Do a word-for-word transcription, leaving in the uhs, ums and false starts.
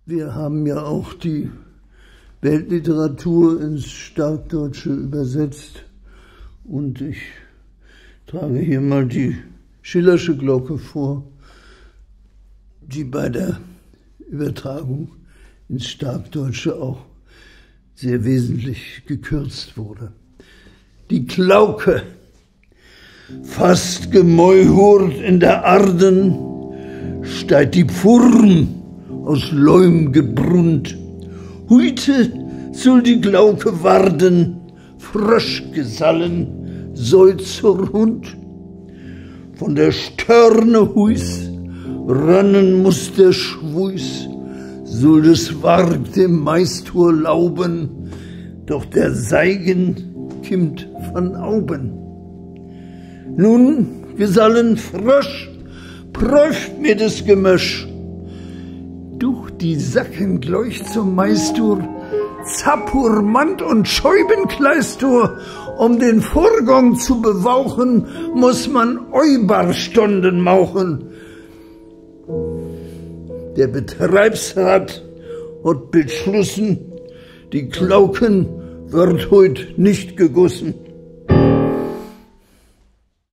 Wir haben ja auch die Weltliteratur ins Starkdeutsche übersetzt und ich trage hier mal die Schillersche Glocke vor, die bei der Übertragung ins Starkdeutsche auch sehr wesentlich gekürzt wurde. Die Glauke, fast gemäuhurt in der Arden, steigt die Pfurm aus Leum gebrunnt. Heute soll die Glauke warden, Fröschgesallen soll zur Hund. Von der Störne Huis rannen muss der Schwuis, soll des Warg dem Maistor lauben, doch der Seigen kimmt von auben. Nun, Gesallen Frösch, prüft mir das Gemösch, durch die Sacken gleich zum Maistor, Zappur, Mand und Scheibenkleistor, um den Vorgang zu bewauchen, muss man Eubarstunden mauchen. Der Betriebsrat hat beschlossen, die Glauken wird heut nicht gegossen.